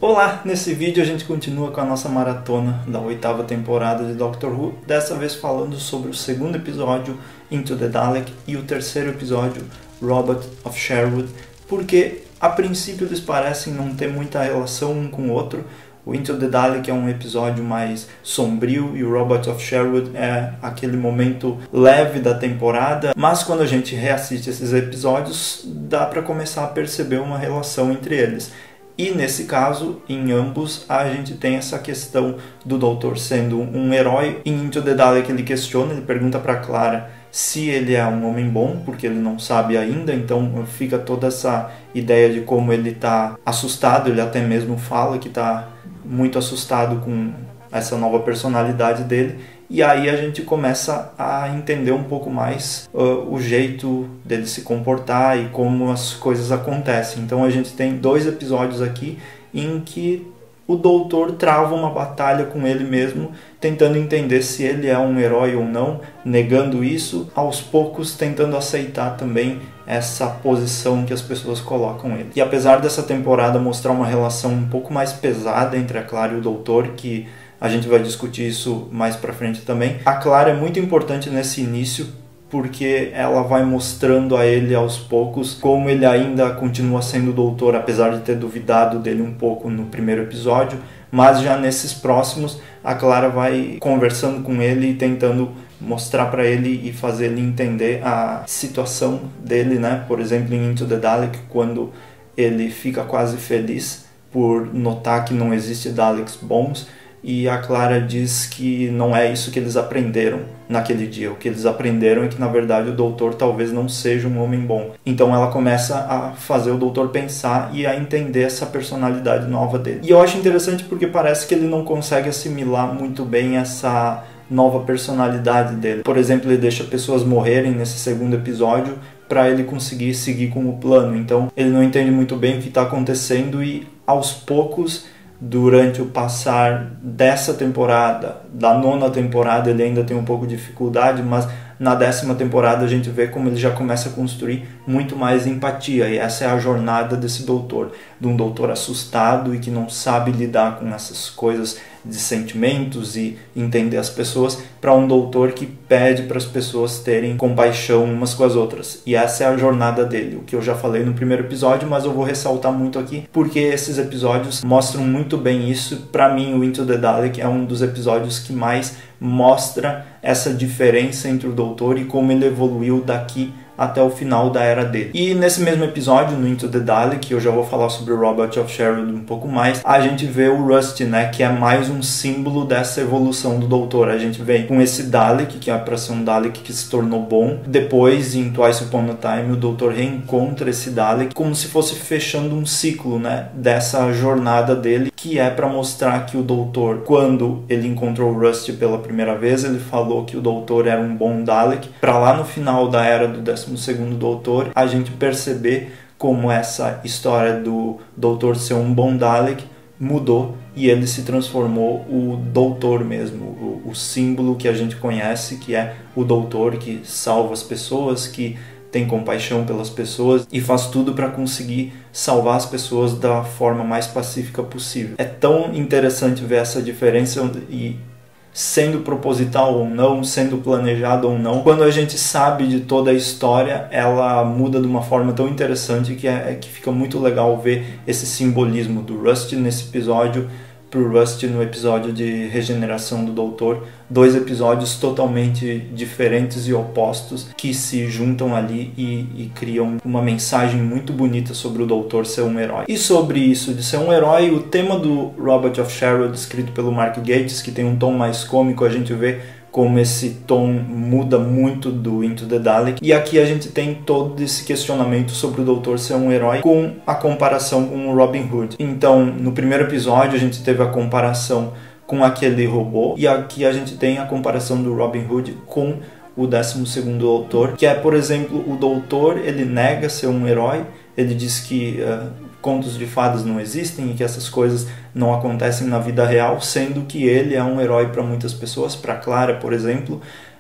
Olá! Nesse vídeo a gente continua com a nossa maratona da 8ª temporada de Doctor Who, dessa vez falando sobre o segundo episódio, Into the Dalek, e o terceiro episódio, Robot of Sherwood, porque a princípio eles parecem não ter muita relação um com o outro. O Into the Dalek é um episódio mais sombrio e o Robot of Sherwood é aquele momento leve da temporada, mas quando a gente reassiste esses episódios, dá para começar a perceber uma relação entre eles. E nesse caso, em ambos, a gente tem essa questão do Doutor sendo um herói. Em Into the Dalek ele questiona, ele pergunta para Clara se ele é um homem bom, porque ele não sabe ainda, então fica toda essa ideia de como ele está assustado, ele até mesmo fala que está muito assustado com essa nova personalidade dele. E aí a gente começa a entender um pouco mais o jeito dele se comportar e como as coisas acontecem. Então a gente tem 2 episódios aqui em que o Doutor trava uma batalha com ele mesmo, tentando entender se ele é um herói ou não, negando isso, aos poucos tentando aceitar também essa posição que as pessoas colocam ele. E apesar dessa temporada mostrar uma relação um pouco mais pesada entre a Clara e o Doutor, que a gente vai discutir isso mais pra frente também, a Clara é muito importante nesse início, porque ela vai mostrando a ele aos poucos como ele ainda continua sendo o Doutor, apesar de ter duvidado dele um pouco no primeiro episódio, mas já nesses próximos a Clara vai conversando com ele e tentando mostrar para ele e fazer ele entender a situação dele, né? Por exemplo, em Into the Dalek, quando ele fica quase feliz por notar que não existe Daleks bons, e a Clara diz que não é isso que eles aprenderam naquele dia. O que eles aprenderam é que, na verdade, o Doutor talvez não seja um homem bom. Então ela começa a fazer o Doutor pensar e a entender essa personalidade nova dele. E eu acho interessante porque parece que ele não consegue assimilar muito bem essa nova personalidade dele. Por exemplo, ele deixa pessoas morrerem nesse segundo episódio para ele conseguir seguir com o plano. Então ele não entende muito bem o que está acontecendo e, aos poucos, durante o passar dessa temporada, da 9ª temporada, ele ainda tem um pouco de dificuldade, mas na 10ª temporada a gente vê como ele já começa a construir muito mais empatia, e essa é a jornada desse doutor, de um doutor assustado e que não sabe lidar com essas coisas de sentimentos e entender as pessoas, para um doutor que pede para as pessoas terem compaixão umas com as outras. E essa é a jornada dele, o que eu já falei no primeiro episódio, mas eu vou ressaltar muito aqui, porque esses episódios mostram muito bem isso. Para mim, o Into the Dalek é um dos episódios que mais mostra essa diferença entre o doutor e como ele evoluiu daqui até o final da era dele. E nesse mesmo episódio, no Into the Dalek, eu já vou falar sobre o Robot of Sherwood um pouco mais, a gente vê o Rusty, né, que é mais um símbolo dessa evolução do Doutor. A gente vem com esse Dalek, que é para ser um Dalek que se tornou bom. Depois, em Twice Upon a Time, o Doutor reencontra esse Dalek como se fosse fechando um ciclo, né, dessa jornada dele, que é para mostrar que o Doutor, quando ele encontrou o Rusty pela primeira vez, ele falou que o Doutor era um bom Dalek, para lá no final da era do 12º Doutor, a gente perceber como essa história do Doutor ser um bom Dalek mudou e ele se transformou o Doutor mesmo, o símbolo que a gente conhece, que é o Doutor que salva as pessoas, que tem compaixão pelas pessoas e faz tudo para conseguir salvar as pessoas da forma mais pacífica possível. É tão interessante ver essa diferença e sendo proposital ou não, sendo planejado ou não, quando a gente sabe de toda a história, ela muda de uma forma tão interessante que fica muito legal ver esse simbolismo do Rusty nesse episódio pro Rusty no episódio de regeneração do Doutor. 2 episódios totalmente diferentes e opostos que se juntam ali e criam uma mensagem muito bonita sobre o Doutor ser um herói. E sobre isso de ser um herói, o tema do Robot of Sherwood, escrito pelo Mark Gatiss, que tem um tom mais cômico, a gente vê como esse tom muda muito do Into the Dalek. E aqui a gente tem todo esse questionamento sobre o Doutor ser um herói com a comparação com o Robin Hood. Então, no primeiro episódio a gente teve a comparação com aquele robô, e aqui a gente tem a comparação do Robin Hood com o 12º Doutor, que é, por exemplo, o Doutor, ele nega ser um herói, ele diz que contos de fadas não existem e que essas coisas não acontecem na vida real, sendo que ele é um herói para muitas pessoas. Para Clara, por exemplo,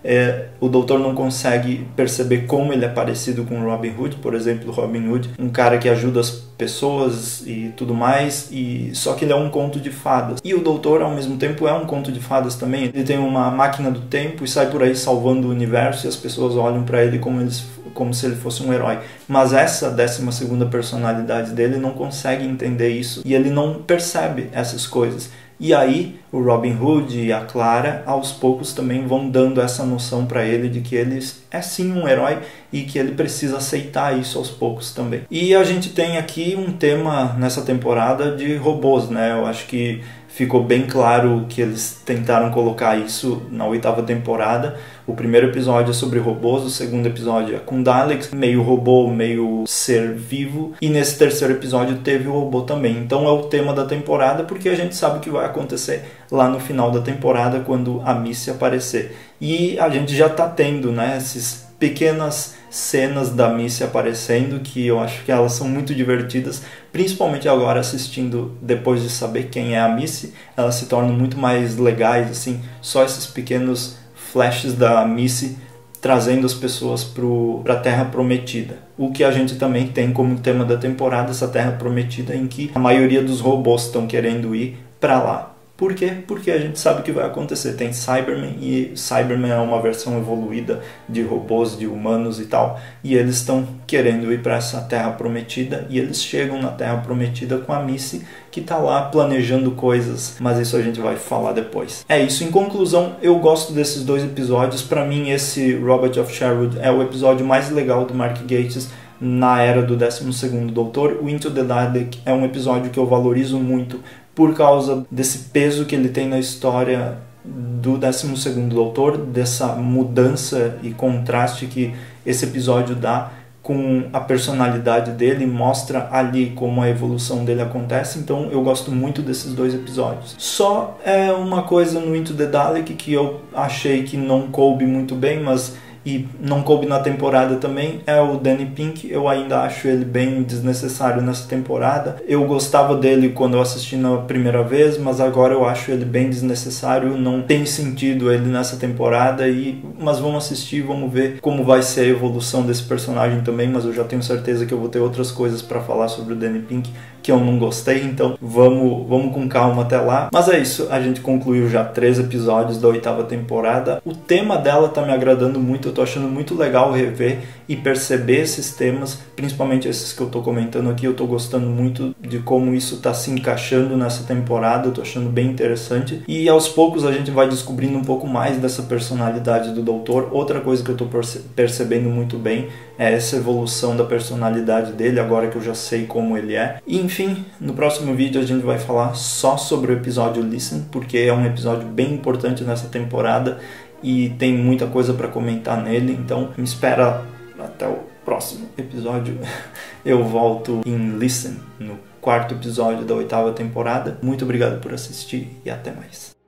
o doutor não consegue perceber como ele é parecido com Robin Hood, por exemplo, Robin Hood, um cara que ajuda as pessoas e tudo mais, só que ele é um conto de fadas. E o doutor, ao mesmo tempo, é um conto de fadas também. Ele tem uma máquina do tempo e sai por aí salvando o universo, e as pessoas olham para ele como se ele fosse um herói. Mas essa 12ª personalidade dele não consegue entender isso, e ele não percebe essas coisas. E aí o Robin Hood e a Clara aos poucos também vão dando essa noção para ele de que ele é sim um herói e que ele precisa aceitar isso aos poucos também. E a gente tem aqui um tema nessa temporada de robôs, né? Eu acho que ficou bem claro que eles tentaram colocar isso na 8ª temporada. O primeiro episódio é sobre robôs, o segundo episódio é com Daleks, meio robô, meio ser vivo. E nesse terceiro episódio teve o robô também. Então é o tema da temporada, porque a gente sabe o que vai acontecer lá no final da temporada, quando a Missy aparecer. E a gente já está tendo, né, essas pequenas cenas da Missy aparecendo, que eu acho que elas são muito divertidas, principalmente agora assistindo, depois de saber quem é a Missy, elas se tornam muito mais legais, assim, só esses pequenos flashes da Missy trazendo as pessoas para a Terra Prometida. O que a gente também tem como tema da temporada, essa Terra Prometida, em que a maioria dos robôs estão querendo ir para lá. Por quê? Porque a gente sabe o que vai acontecer. Tem Cybermen, e Cybermen é uma versão evoluída de robôs, de humanos e tal, e eles estão querendo ir para essa Terra Prometida, e eles chegam na Terra Prometida com a Missy, que está lá planejando coisas, mas isso a gente vai falar depois. É isso, em conclusão, eu gosto desses 2 episódios. Para mim, esse Robot of Sherwood é o episódio mais legal do Mark Gatiss na era do 12º Doutor. O Into the Dalek é um episódio que eu valorizo muito por causa desse peso que ele tem na história do 12º Doutor, dessa mudança e contraste que esse episódio dá com a personalidade dele, mostra ali como a evolução dele acontece. Então eu gosto muito desses 2 episódios. Só é uma coisa no Into the Dalek que eu achei que não coube muito bem, e não coube na temporada também, é o Danny Pink. Eu ainda acho ele bem desnecessário nessa temporada. Eu gostava dele quando eu assisti na primeira vez, mas agora eu acho ele bem desnecessário. Não tem sentido ele nessa temporada, mas vamos assistir, vamos ver como vai ser a evolução desse personagem também. Mas eu já tenho certeza que eu vou ter outras coisas para falar sobre o Danny Pink que eu não gostei, então vamos com calma até lá. Mas é isso, a gente concluiu já 3 episódios da 8ª temporada. O tema dela tá me agradando muito, eu tô achando muito legal rever e perceber esses temas, principalmente esses que eu tô comentando aqui. Eu tô gostando muito de como isso tá se encaixando nessa temporada, eu tô achando bem interessante. E aos poucos a gente vai descobrindo um pouco mais dessa personalidade do doutor. Outra coisa que eu tô percebendo muito bem é essa evolução da personalidade dele, agora que eu já sei como ele é. E, enfim, no próximo vídeo a gente vai falar só sobre o episódio Listen, porque é um episódio bem importante nessa temporada e tem muita coisa para comentar nele. Então me espera até o próximo episódio. Eu volto em Listen, no 4º episódio da 8ª temporada. Muito obrigado por assistir e até mais.